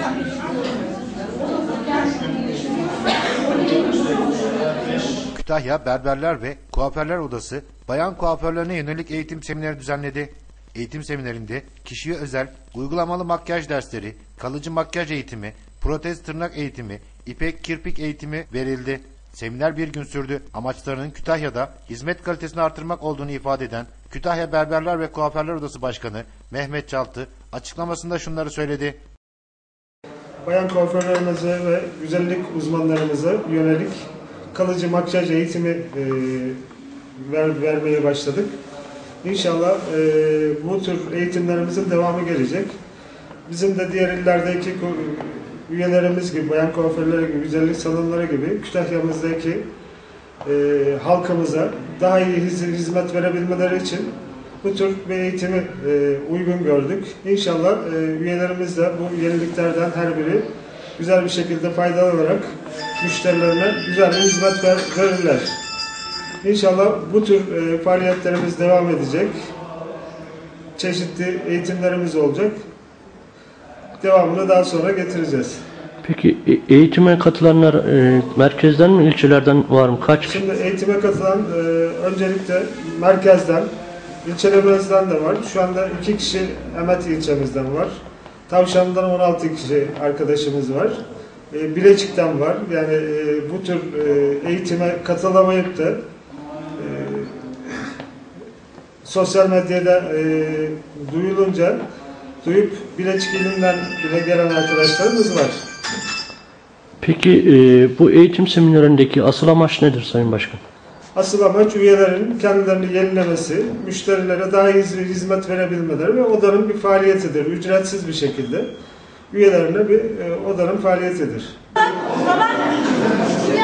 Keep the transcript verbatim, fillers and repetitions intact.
Kütahya Berberler ve Kuaförler Odası bayan kuaförlerine yönelik eğitim semineri düzenledi. Eğitim seminerinde kişiye özel uygulamalı makyaj dersleri, kalıcı makyaj eğitimi, protez tırnak eğitimi, ipek kirpik eğitimi verildi. Seminer bir gün sürdü. Amaçlarının Kütahya'da hizmet kalitesini artırmak olduğunu ifade eden Kütahya Berberler ve Kuaförler Odası Başkanı Mehmet Çaltı açıklamasında şunları söyledi. Bayan kuaförlerimize ve güzellik uzmanlarımıza yönelik kalıcı makyaj eğitimi e, ver, vermeye başladık. İnşallah e, bu tür eğitimlerimizin devamı gelecek. Bizim de diğer illerdeki üyelerimiz gibi, bayan kuaförleri gibi, güzellik salonları gibi Kütahya'mızdaki e, halkımıza daha iyi hizmet verebilmeleri için bu tür bir eğitimi e, uygun gördük. İnşallah e, üyelerimiz de bu yeniliklerden her biri güzel bir şekilde faydalanarak müşterilerine güzel bir hizmet ver, verirler. İnşallah bu tür e, faaliyetlerimiz devam edecek. Çeşitli eğitimlerimiz olacak. Devamını daha sonra getireceğiz. Peki eğitime katılanlar e, merkezden mi, ilçelerden var mı? Kaç? Şimdi eğitime katılan e, öncelikle merkezden, ilçelerimizden de var. Şu anda iki kişi Emet ilçemizden var. Tavşan'dan on altı kişi arkadaşımız var. E, Bilecik'ten var. Yani e, bu tür e, eğitime katılamayıp da e, sosyal medyada e, duyulunca duyup Bilecik ilinden bile gelen arkadaşlarımız var. Peki e, bu eğitim seminerindeki asıl amaç nedir Sayın Başkan? Asıl amaç üyelerin kendilerini yenilemesi, müşterilere daha iyi hizmet verebilmeleri ve odanın bir faaliyetidir. Ücretsiz bir şekilde üyelerine bir e, odanın faaliyetidir.